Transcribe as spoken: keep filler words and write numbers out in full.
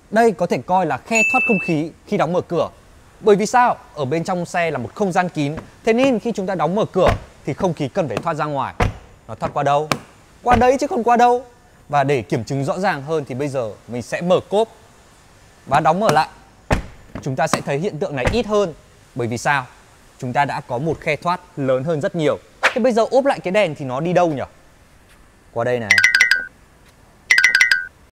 Đây có thể coi là khe thoát không khí khi đóng mở cửa. Bởi vì sao? Ở bên trong xe là một không gian kín, thế nên khi chúng ta đóng mở cửa thì không khí cần phải thoát ra ngoài. Nó thoát qua đâu? Qua đấy chứ còn qua đâu. Và để kiểm chứng rõ ràng hơn thì bây giờ mình sẽ mở cốp và đóng mở lại. Chúng ta sẽ thấy hiện tượng này ít hơn. Bởi vì sao? Chúng ta đã có một khe thoát lớn hơn rất nhiều. Thế bây giờ ốp lại cái đèn thì nó đi đâu nhỉ? Qua đây này.